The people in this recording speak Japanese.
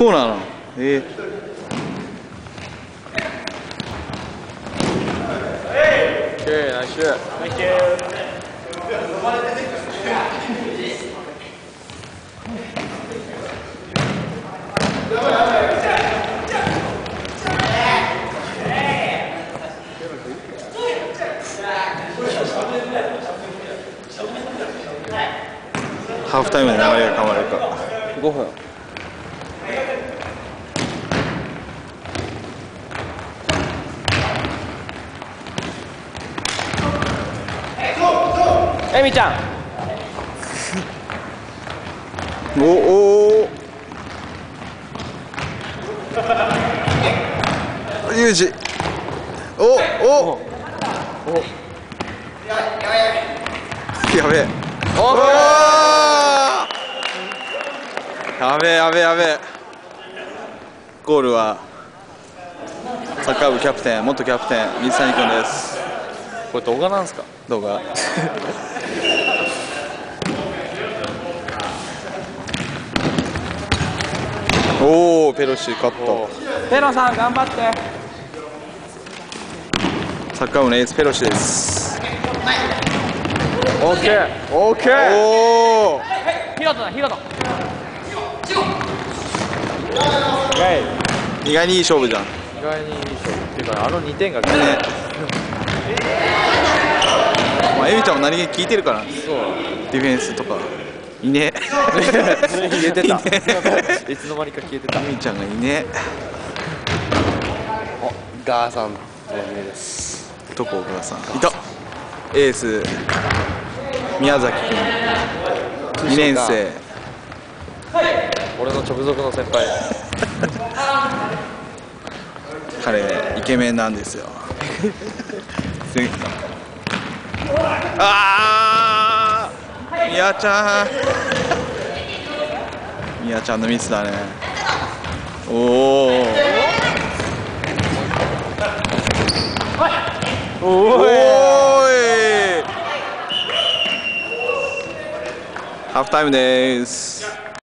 コーナーなの。 ナイスシュート。 ハーフタイムで流れが変わるか。 5分。エミちゃん。 おユージ。やべえ。やべえ。ゴールはサッカー部キャプテン、元キャプテン水谷君です。 これ動画なんですか？ 動画。おお、ペロシカット。 ペロさん頑張って。 サッカー部のエースペロシです。 オッケー。 おお。 ヒロトだ、ヒロト。 意外にいい勝負じゃん。 意外にいい勝負っていうか、あの2点がね。 まあエミちゃんも何気に聞いてるから。 そう。 ディフェンスとか。いね。 消えてた。いつの間にか消えてた。 エミちゃんがいね。 ガーさんの名です。 どこガーさん。いた。エース宮崎君。2年生。 俺の直属の先輩。 彼イケメンなんですよ。ああ、宮ちゃんのミスだね。おお。ハーフタイムです。